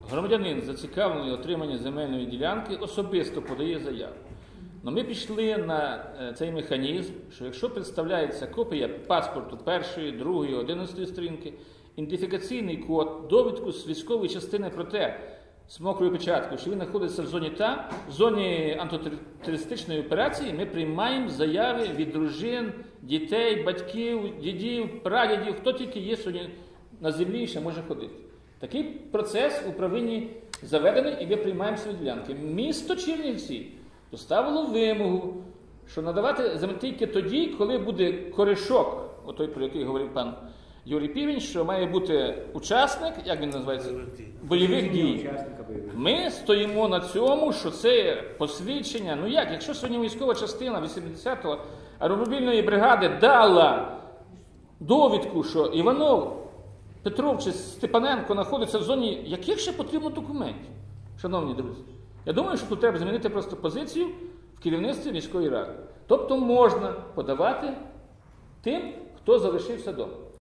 громадянин, зацікавлений в отриманні земельної ділянки, особисто подає заяву. Но ми пішли на цей механізм, що якщо представляється копія паспорту першої, другої, 11 сторінки, ідентифікаційний код, довідку з військової частини про те, з мокрою печаткою, що він знаходиться в зоні в зоні антитерористичної операції, ми приймаємо заяви від дружин, дітей, батьків, дідів, прадідів, хто тільки є сьогодні на землі і ще може ходити. Такий процес в управлінні заведений, і ми приймаємо свої ділянки. Місто Чернівці поставило вимогу, що надавати землю тільки тоді, коли буде корішок, отой, про який говорив пан Юрій Півень, що має бути учасник, як він називається, бойових дій. Ми стоїмо на цьому, що це посвідчення. Ну як, якщо сьогодні військова частина 80-го аеромобільної бригади дала довідку, що Іванов, Петров чи Степаненко знаходиться в зоні, яких ще потрібно документів, шановні друзі? Я думаю, що тут треба змінити просто позицію в керівництві міської ради. Тобто можна подавати тим, хто залишився вдома.